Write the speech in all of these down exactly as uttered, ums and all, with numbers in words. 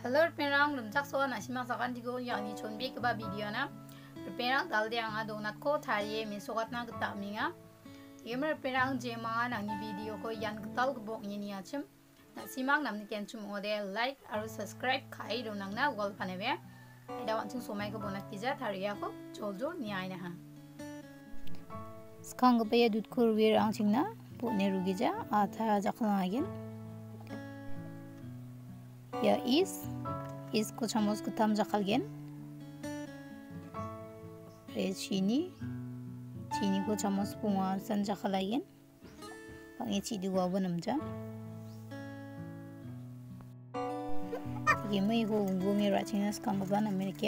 Hello perang lumjak so na simang sakan digo yang ni chonbi ke ba video na perang dalde anga donut ko Tarie min sokat na gata minga yemer perang je ma na ni video ko yan gatal gbok ni ni achim na simang nam ni ken chum ode like aru subscribe khai do nang na gol panebe ida wan chung somai ko bonak tija Tarie ko joljo ni ai na ha skang be dut kur wir ang chingna pu ne rugija atha jakna again ya is is ko chamos ko tam jakalgen re chini chini ko chamos punga san jakalagen pangi chidi wa banamja yemai ko gungi rachinas kangban amerike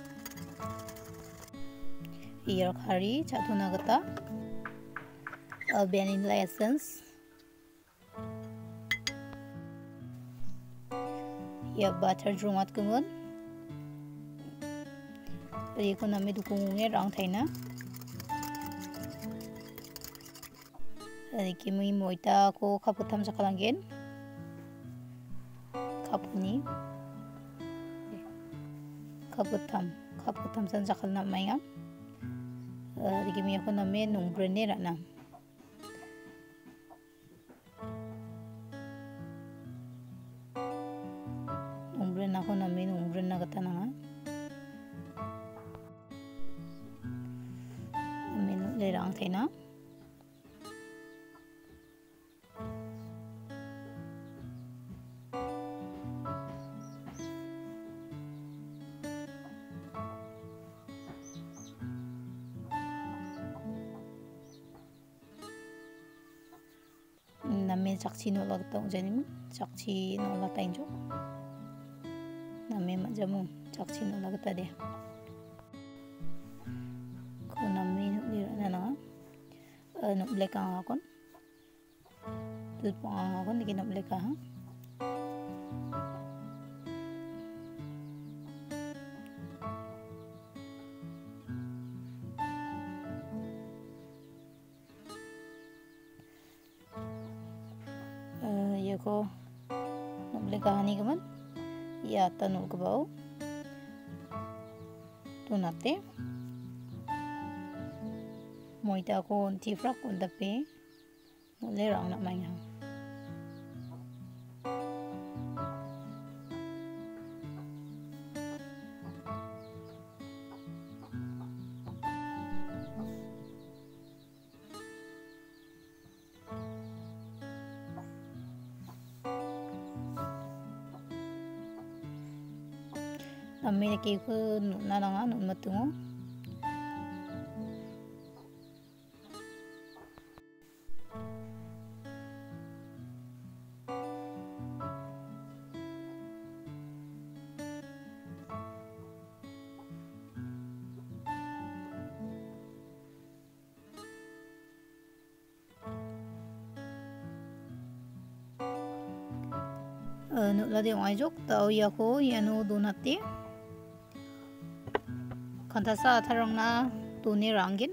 yer khari chatuna gata vanilla essence ya butter drumat kungun ri ko nami dukunge rang thaina ri ki mui moita ko khaputam sakalangen khapuni khaputam khaputam san sakalna mainga ri ki mi ko nami nung brene rana umbren ako namin umbren na kata na nga namin lerang tayo na namin sakchi nolak taong janim sakchi nolak tayo jo nami majamu sakchi nolak tade ko nami nulira na nga nuk bleka nga kon dut pa nga kon diki nuk bleka ha ya ko nuk bleka hani kaman ya tanul ke bawah donate moita ko tifrak on tapi nole rang nak main Kami ke ko nananga nun matungo nuk ladi ngai jok tau ya ko yanu donati kantasa tharang na tuni rangin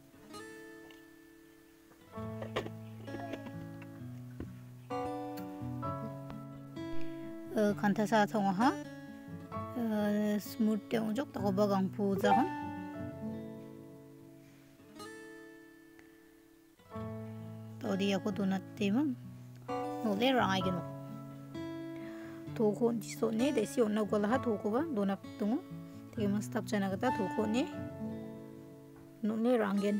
kantasa thonga ha smooth te ojok ta bagang pu jahan to dia ko donat tema no le rangai gino to ko jiso ne de si onna gola ha to ko ba donat tungo Tiga mas tap chana kata tuko ni nukni ranggen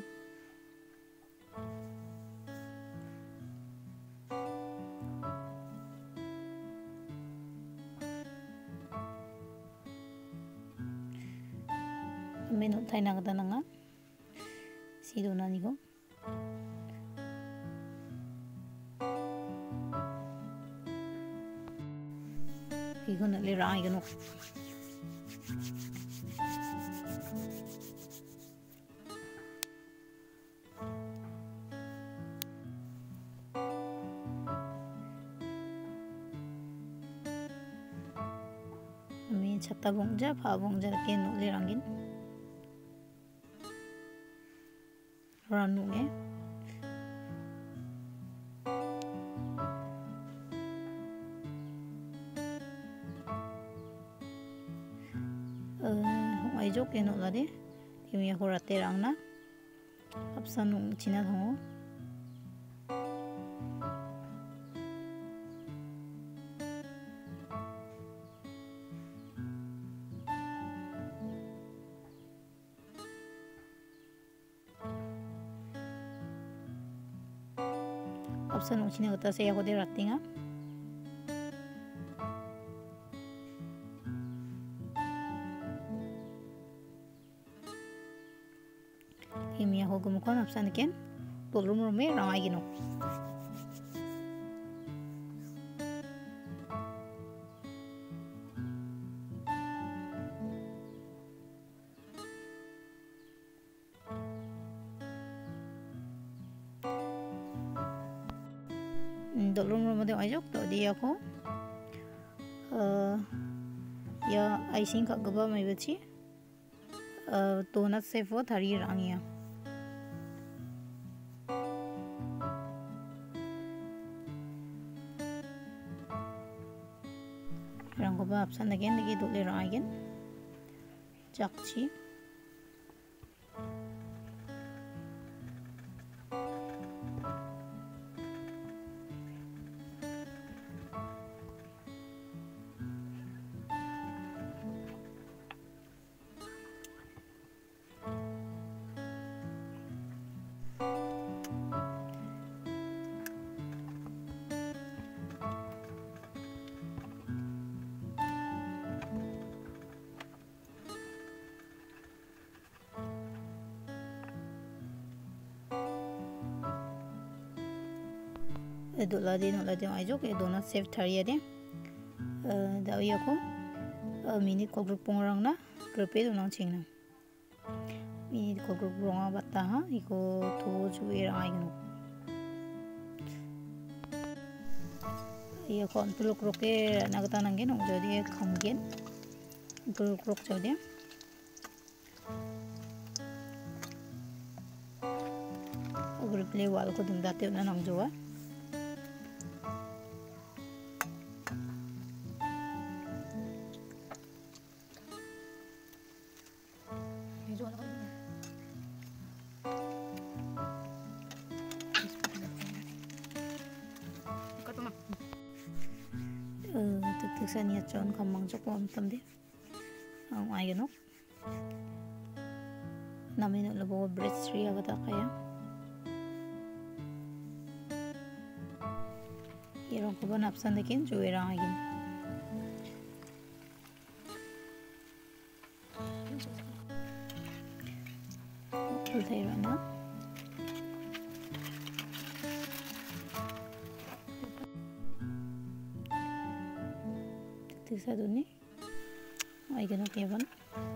kami nuk thai na kata nanga si dona ni ko iko nak le rangai ganok chata bongja pha bongja ke nule rangin ranu nge Hong Aijok ke no lade. Kimi ya horate rangna. Apsan nung China thongo. Apsan nung China kata saya kode ratinga. Kimi ya hogumukon apsan ken. Tolrum rume rangai gino. Tolrum rume de ajok to dia ko. Ya icing kak gaba mai bachi. Donut se fo Tarie rangia. Rang ko ba apsan again lagi dole rang again. Jakchi. Dola de no la de ajok e donut save Tarie de. Da ya ko minute ko group rang na group e donang chingna. Minute ko group rang batta ha iko to chu e rang aigno. Ya ko antuluk roke nagata nangen ong jodi khamgen. Antuluk rok jodi. Group le wal ko dum date na nang jowa. Thực ra nhiệt chọn không mang cho con tâm đi không ai cái nó nằm bên là bộ bread stria cái ta kaya 이런 거 번 앞선 느낌 조이랑 하긴 어떻게 이러나 thực ra đúng nhỉ ai cái nó kia vẫn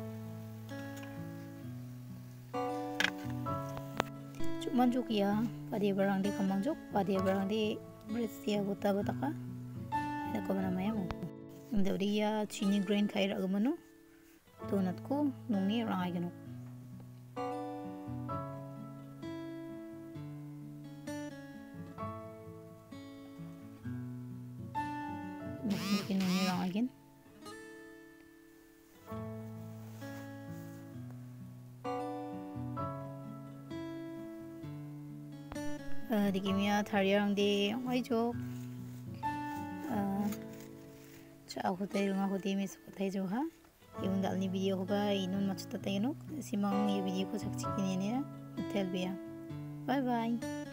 chúc mừng chúc ya pada barang di kambang chúc pada barang di bersih gota bataka ada kau mana maya mu untuk dia chini grain kaya ragu manu donut ku nungi rangai gano mungkin nungi rangai gen di kimia Tarie rang di ai jo cha aku tay runga ko di mis ko tay jo ha yung dal ni video ko ba inun machta tay no simang ye video ko sakchi kini ne tel bia bye bye.